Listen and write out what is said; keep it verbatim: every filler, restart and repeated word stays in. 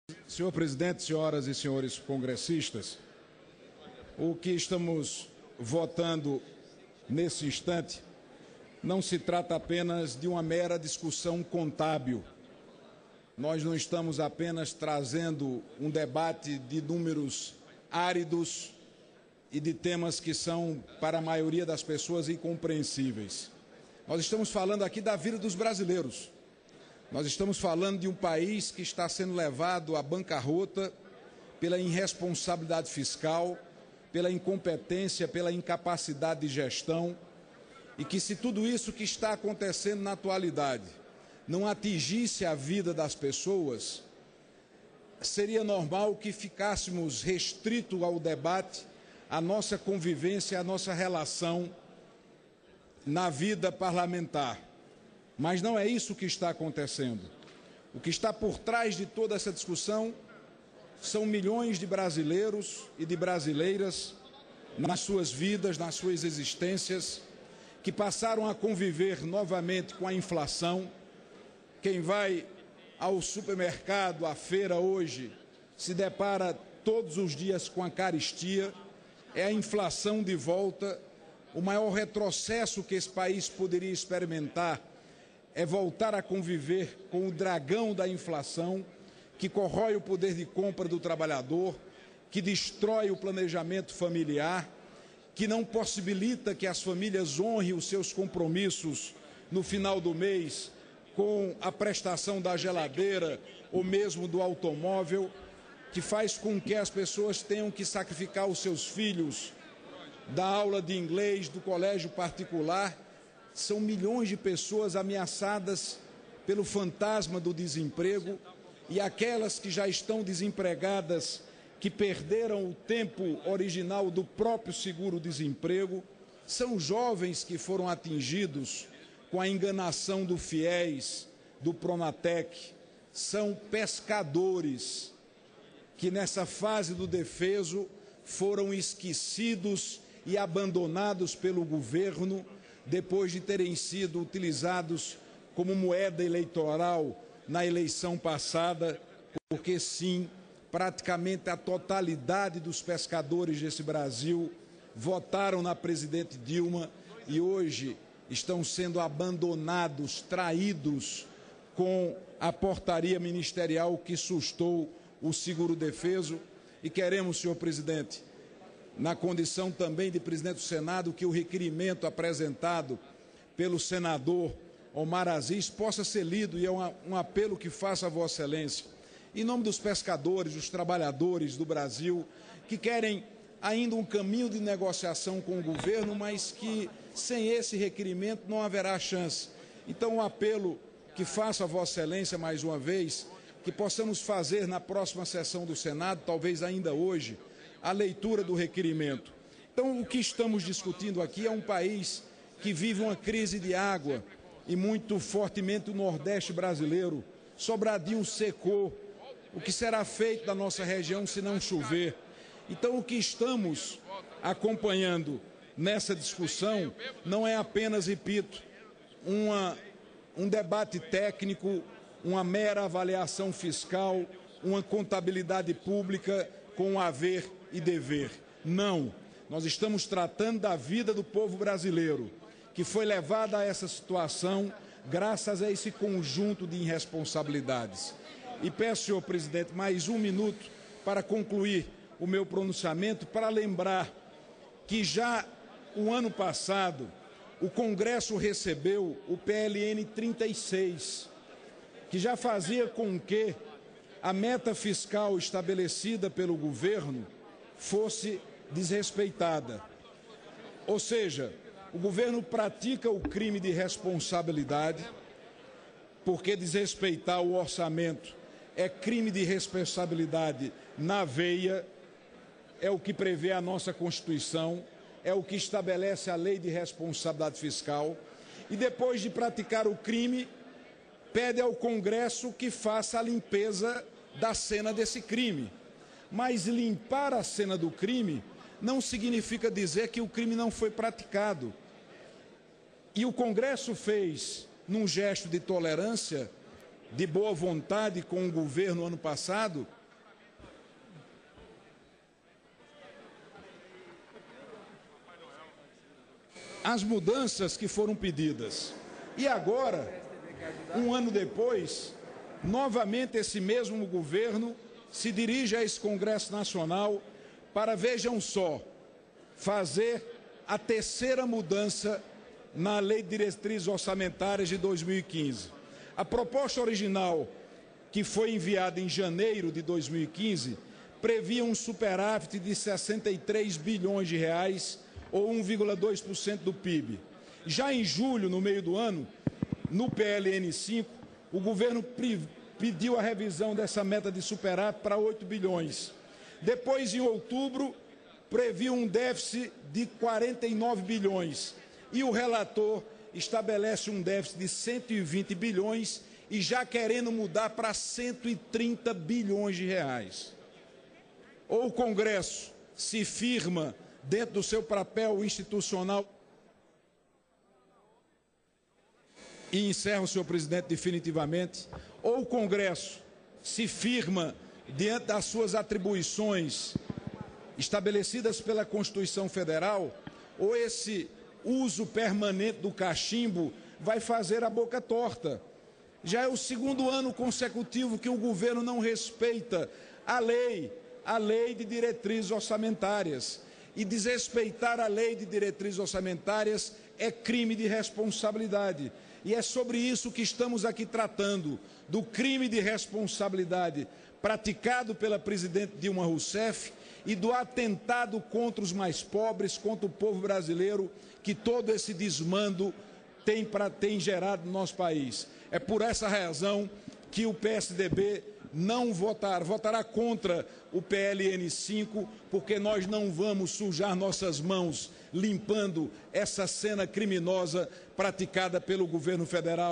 Senhor presidente, senhoras e senhores congressistas, o que estamos votando nesse instante não se trata apenas de uma mera discussão contábil. Nós não estamos apenas trazendo um debate de números áridos e de temas que são, para a maioria das pessoas, incompreensíveis. Nós estamos falando aqui da vida dos brasileiros. Nós estamos falando de um país que está sendo levado à bancarrota pela irresponsabilidade fiscal, pela incompetência, pela incapacidade de gestão, e que se tudo isso que está acontecendo na atualidade não atingisse a vida das pessoas, seria normal que ficássemos restritos ao debate, à nossa convivência, à nossa relação na vida parlamentar. Mas não é isso que está acontecendo. O que está por trás de toda essa discussão são milhões de brasileiros e de brasileiras nas suas vidas, nas suas existências, que passaram a conviver novamente com a inflação. Quem vai ao supermercado, à feira hoje, se depara todos os dias com a carestia. É a inflação de volta. O maior retrocesso que esse país poderia experimentar é voltar a conviver com o dragão da inflação, que corrói o poder de compra do trabalhador, que destrói o planejamento familiar, que não possibilita que as famílias honrem os seus compromissos no final do mês com a prestação da geladeira ou mesmo do automóvel, que faz com que as pessoas tenham que sacrificar os seus filhos da aula de inglês, do colégio particular. São milhões de pessoas ameaçadas pelo fantasma do desemprego, e aquelas que já estão desempregadas, que perderam o tempo original do próprio seguro-desemprego, são jovens que foram atingidos com a enganação do FIES, do Pronatec, são pescadores que nessa fase do defeso foram esquecidos e abandonados pelo governo, depois de terem sido utilizados como moeda eleitoral na eleição passada, porque sim, praticamente a totalidade dos pescadores desse Brasil votaram na presidente Dilma e hoje estão sendo abandonados, traídos com a portaria ministerial que sustou o seguro-defeso. E queremos, senhor presidente, na condição também de presidente do Senado, que o requerimento apresentado pelo senador Omar Aziz possa ser lido, e é um, um apelo que faço a Vossa Excelência, em nome dos pescadores, dos trabalhadores do Brasil, que querem ainda um caminho de negociação com o governo, mas que sem esse requerimento não haverá chance. Então, um apelo que faço a Vossa Excelência mais uma vez, que possamos fazer na próxima sessão do Senado, talvez ainda hoje, a leitura do requerimento. Então, o que estamos discutindo aqui é um país que vive uma crise de água, e muito fortemente o Nordeste brasileiro. Sobradinho secou. O que será feito da nossa região se não chover? Então, o que estamos acompanhando nessa discussão não é apenas, repito, uma, um debate técnico, uma mera avaliação fiscal, uma contabilidade pública com haver e dever. Não. Nós estamos tratando da vida do povo brasileiro, que foi levada a essa situação graças a esse conjunto de irresponsabilidades. E peço, senhor presidente, mais um minuto para concluir o meu pronunciamento, para lembrar que já o ano passado o Congresso recebeu o P L N trinta e seis, que já fazia com que a meta fiscal estabelecida pelo governo fosse desrespeitada. Ou seja, o governo pratica o crime de responsabilidade, porque desrespeitar o orçamento é crime de responsabilidade na veia, é o que prevê a nossa Constituição, é o que estabelece a lei de responsabilidade fiscal, e depois de praticar o crime, pede ao Congresso que faça a limpeza da cena desse crime. Mas limpar a cena do crime não significa dizer que o crime não foi praticado. E o Congresso fez, num gesto de tolerância, de boa vontade com o governo ano passado, as mudanças que foram pedidas. E agora, um ano depois, novamente esse mesmo governo se dirige a esse Congresso Nacional para, vejam só, fazer a terceira mudança na Lei de Diretrizes Orçamentárias de dois mil e quinze. A proposta original, que foi enviada em janeiro de dois mil e quinze, previa um superávit de sessenta e três bilhões de reais, ou um vírgula dois por cento do P I B. Já em julho, no meio do ano, no P L N cinco, o governo pediu a revisão dessa meta de superávit para oito bilhões. Depois, em outubro, previu um déficit de quarenta e nove bilhões. E o relator estabelece um déficit de cento e vinte bilhões e já querendo mudar para cento e trinta bilhões de reais. Ou o Congresso se firma dentro do seu papel institucional. E encerro, senhor presidente, definitivamente. Ou o Congresso se firma diante das suas atribuições estabelecidas pela Constituição Federal, ou esse uso permanente do cachimbo vai fazer a boca torta. Já é o segundo ano consecutivo que o governo não respeita a lei, a lei de diretrizes orçamentárias. E desrespeitar a lei de diretrizes orçamentárias é crime de responsabilidade. E é sobre isso que estamos aqui tratando, do crime de responsabilidade praticado pela presidente Dilma Rousseff e do atentado contra os mais pobres, contra o povo brasileiro, que todo esse desmando tem, pra, tem gerado no nosso país. É por essa razão que o P S D B não votar, votará contra o P L N cinco, porque nós não vamos sujar nossas mãos limpando essa cena criminosa praticada pelo governo federal.